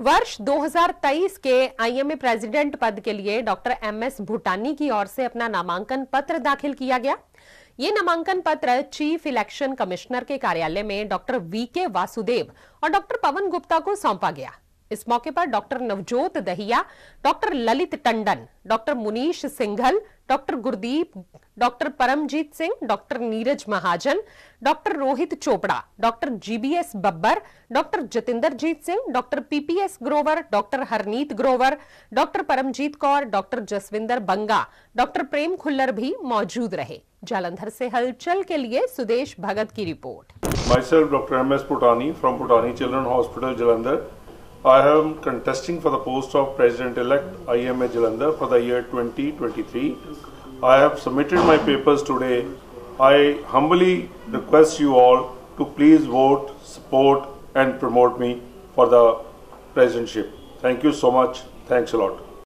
वर्ष 2023 के IMA president पद के लिए डॉक्टर एमएस भूटानी की ओर से अपना नामांकन पत्र दाखिल किया गया। ये नामांकन पत्र चीफ इलेक्शन कमिश्नर के कार्यालय में डॉक्टर वीके वासुदेव और डॉक्टर पवन गुप्ता को सौंपा गया। इस मौके पर doctor Navjot Dahiya, doctor Lalit Tandon, doctor Munish Singhal, doctor Gurdeep, doctor Paramjeet Singh, doctor Neeraj Mahajan, doctor Rohit Chopra, doctor GBS Babbar, doctor Jatinderjeet Singh, doctor PPS Grover, doctor Harneet Grover, doctor Paramjeet Kaur, doctor Jaswinder Banga, doctor Prem Khullar भी मौजूद रहे। जालंधर से हलचल के लिए सुदेश भगत की report. Myself, Dr. M.S. Bhutani from Bhutani Children's Hospital, Jalandhar. I am contesting for the post of President-elect IMA Jalandhar for the year 2023. I have submitted my papers today. I humbly request you all to please vote, support and promote me for the presidentship. Thank you so much. Thanks a lot.